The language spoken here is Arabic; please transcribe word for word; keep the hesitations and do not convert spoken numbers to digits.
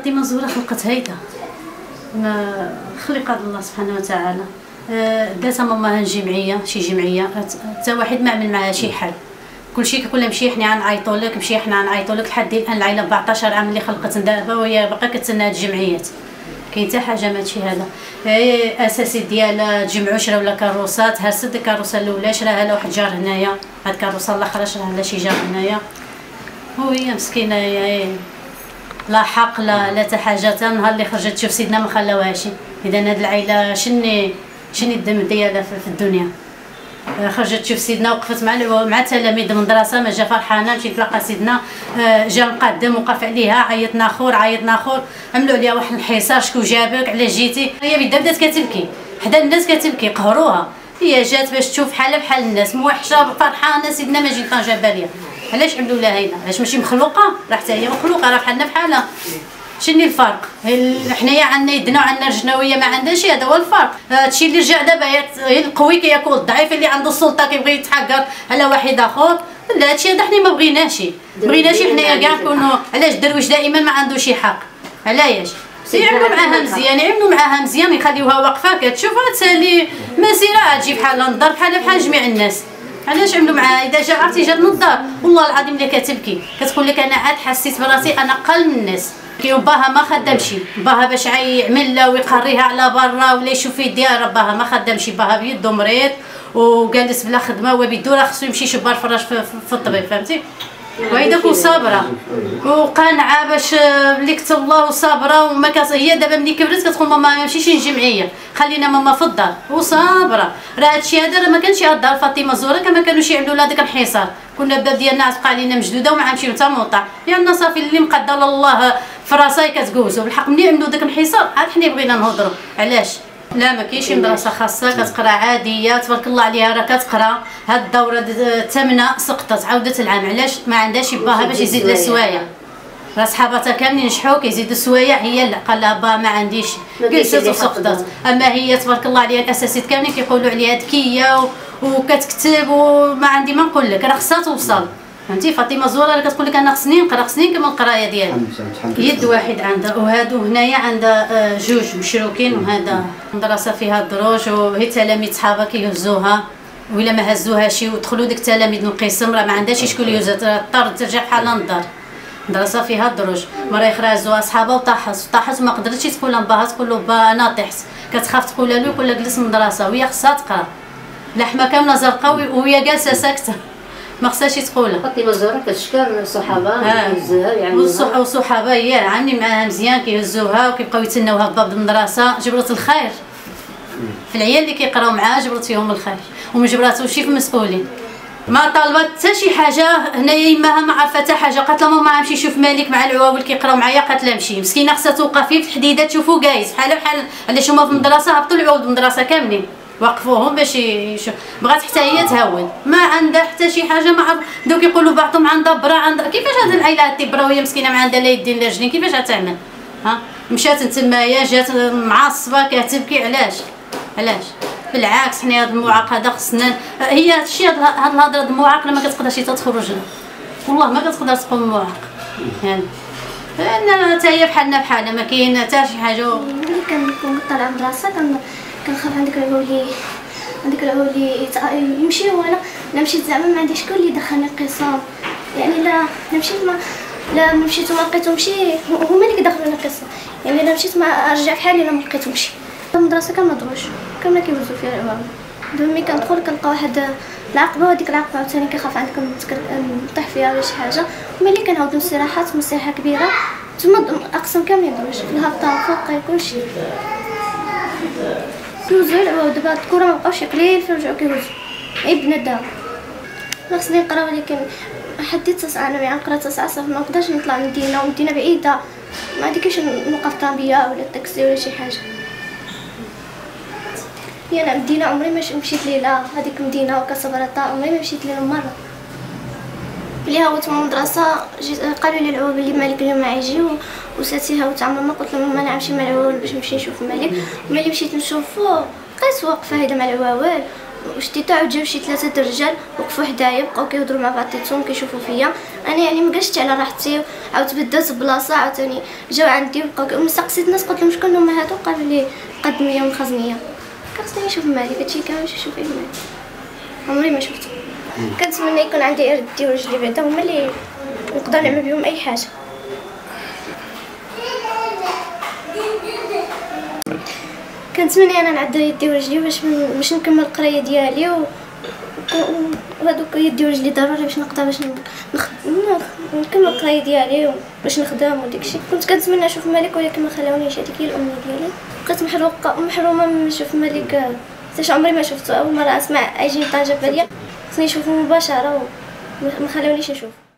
فاطمه زهره خلقت هيدا، ما خلقت الله سبحانه وتعالى. داتها ماماها الجمعيه، شي جمعيه حتى واحد ما عمل معها شي حل، كلشي كيقول لها مشي حنا غنعيطوا لك، مشي حنا غنعيطوا لك، لحد الان العائله أربعطاش عام اللي خلقت دابا وهي باقا كتسنى هاد الجمعيات. كاين حتى حاجه ماشي هذا اساسي ديالها تجمعوا شراو لها كاروسات، هرست الكاروسه الاولى شراها لها واحد جار هنايا، هاد الكاروسه الاخرى شراها لها شي جار هنايا، وهي مسكينه هي لا حق لا لا حتى حاجه. حتى النهار اللي خرجت تشوف سيدنا ما خلاوهاش. اذا هاد العائله شني شني الدم ديالها في الدنيا. خرجت تشوف سيدنا، وقفت مع مع التلاميذ المدرسه، ما جا فرحانه، مشيت تلقى سيدنا جا مقدم وقف عليها، عيطنا خور عيطنا خور، عملوا عليها واحد الحصار، شكون جابك علاش جيتي؟ هي بدات بدات كتبكي حدا الناس كتبكي، قهروها. هي جات باش تشوف حالها بحال الناس، موحشه فرحانه، سيدنا ما جيت جاب بالها. علاش عملوا لها هيدا؟ علاش ماشي مخلوقه؟ راه حتى هي مخلوقه، راه بحالنا بحالها. شنو الفرق؟ حنايا عندنا يدنا وعندنا رجلنا وهي ما عندهاش، هذا هو الفرق. هادشي اللي رجع دابا هي القوي كياكل الضعيف، اللي عنده السلطه كيبغي يتحكر على واحد اخر. لا هادشي هذا حنا ما بغيناش، بغيناش حنايا كاع نكونوا. علاش الدرويش دائما ما عندوش شي حق؟ علاش؟ يعملوا معاها مزيان، يعملوا معاها مزيان، يخليوها واقفه كتشوفها تسالي مسيره، تجي بحال النظر بحال بحال جميع الناس. علاش عملوا معاها؟ اذا جا عرفتي جات نظر والله العظيم اللي كتبكي كتقول لك انا عاد حسيت براسي انا اقل من الناس. كي باها ما خدامش، باها باش يعمل لا ويقريها على برا ولا يشوف يديها، باها ما خدامش، باها بيدو مريض وجالس بلا خدمه، هو بيدو راه خصو يمشي يشبر فراش في, في الطبيب، فهمتي؟ وهي كون صابره وقانعه باش اللي كتب الله وصابره. وما كاس هي دابا ملي كبرت كتقول ماما ما نمشيش للجمعيه، خلينا ماما في الدار وصابره. راه هادشي هذا راه ما كانش يهضر فاطمه زهره، كما كانوش يعملوا لها داك الحصار. كنا الباب ديالنا تبقى علينا مجدوده وما نمشيو حتى موطع، لان صافي اللي مقدر الله في راسها كتجوزو بالحق. ملي عملوا داك الحصار عاد حنا بغينا نهضروا. علاش؟ لا ما كاينش مدرسه خاصه كتقرا عاديه تبارك الله عليها، راه كتقرا. هاد الدوره الثامنه سقطت عاودت العام، علاش؟ ما عندهاش باها باش يزيد لها سوايع. راه صحاباتها كاملين نجحوا كيزيدوا السوايع، هي لا قال لها با ما عنديش، جلست وسقطت. اما هي تبارك الله عليها الاساسيات كاملين كيقولوا عليها ذكيه وكتكتب وما عندي ما نقول لك، راه خصها توصل، فهمتي؟ فاطمه زهره راه كتقول لك انا خصني نقرا، خصني نكمل القرايه ديالي. يد واحد عندها، وهادو هنايا عندها جوج مشروكين، وهذا مدرسه فيها دروج، وهي تلاميذ صحابها كيهزوها، وإلا ما هزوهاش ودخلوا ديك التلاميذ من القسم راه ما عندهاش شكون يهزها، اضطر ترجع بحال للدار. مدرسه فيها دروج، مرة اخرى هزوها صحابها وطاحت طاحت وما قدرتش تقول لها باها، تقول له با انا طحت، كتخاف تقول له يقول لها جلس المدرسه وهي خصها تقرا. لحمه كامله زرقاء وهي جالسه ساكته ما خصهاش تقولها. فاطمه زهره كتشكر الصحابه كيهزوها يعاونوها، والصحابه هي عاملين معاها مزيان كيهزوها وكيبقاو يتسناوها في باب المدرسه. جبرت الخير في العيال اللي كيقراو معاها، جبرت فيهم الخير وما جبراتوش في المسؤولين. ما طالبات حتى شي حاجه هنايا، يماها ما عارفه حتى حاجه. قالت لها ماما نمشي نشوف مالك مع العواول كيقراو معايا، قالت لها مشي. مسكينه خصها توقف فيه في الحديده تشوفو جايز بحال بحال علاش هما في المدرسه هبطوا العواول المدرسه كاملين وقفوهم باش يشوف. بغات حتى هي تهون، ما عندها حتى شي حاجه. ما عرف دوك يقولوا بعضهم عندها برا عندها، كيفاش هاد العائله تبرا وهي مسكينه ما عندها لا يدين لا رجلين، كيفاش غتعمل؟ ها مشات تمايا جات معصبه كتبكي. علاش؟ علاش؟ بالعكس حنا هاد المعاقده خصنا هي هادشي هاد الهضره المعاقله ما كتقدرش تخرج لنا، والله ما كتقدر تكون معاق يعني. لان حتى هي بحالنا بحالنا ما كاين حتى شي حاجه. ملي كنكون طالعه مدرسه كنخاف عندك العولي عندك العولي يمشي، وانا لا مشيت زعما ما عنديش شكون اللي يدخلني القسم يعني. لا لا مشيت ما لا مشيت وما لقيتهمش هما اللي كيدخلوني القسم يعني. لا مشيت ما ارجع بحالي لا ما لقيتهمش. المدرسه كامله دروج كامله كيوزو فيها العوام. دابا ملي كندخل كنلقى واحد العقبه، وهاديك العقبه عاوتاني كيخاف عندك نطيح فيها ولا شي حاجه. ملي كنعاودو الاستراحات من استراحه كبيره تما اقسام كاملين دروج في الهبطه فوق كلشي كيوزو العوام. دابا الكره مابقاوش قليل فرجعو كيوزو عيب بنادم. انا خصني نقرا ولكن حديت تسعة، انا باغا نقرا تسعة صافي ما نقدرش نطلع من المدينه، والمدينه بعيده ما عنديش نوقف طابيه ولا الطاكسي ولا شي حاجه. هي انا مدينه عمري ما مشيت ليله، هذيك المدينه وكاسبرطه عمري ما مشيت ليله مره. ملي هاوت من المدرسه قالوا لي العواب اللي مالك اليوم ما يجي، وساتي هاوت مع ماما قلت لها ماما انا نمشي مع العوال باش نمشي نشوف مالك. ملي مشيت نشوفو لقيت واقفه هيدا مع العواول وشتي عاود جاو شي ثلاثه د الرجال وقفوا حدايا بقاو كيهضروا مع بعضياتهم كيشوفوا فيا انا يعني ما جلست على راحتي عاود تبدلت بلاصه عاوتاني جاو عندي وبقاو سقسيت الناس قلت لهم شكون هما هادو قالوا لي قدميه ومخزنيه خاصني نشوف مالك هادشي كامل باش نشوف فيه مالك عمري ما شفته كنتمنى يكون عندي يدي ورجلي بعدا هما اللي نقدر نعمل بهم اي حاجه كنتمنى انا نعدل يدي ورجلي باش باش نكمل القرايه ديالي و وهذوك يدي ورجلي ضروري باش نقدر باش نكمل القرايه ديالي باش نخدم وداكشي. كنت كنتمنى نشوف الملك ولكن ما خلاونيش، هذيك هي الامنيه ديالي. بقيت محروقه محرومه من نشوف الملك حتى عمري ما شفته. اول مره اسمع اجي طنجه باليه خصني نشوفه مباشره وما خلاونيش نشوف.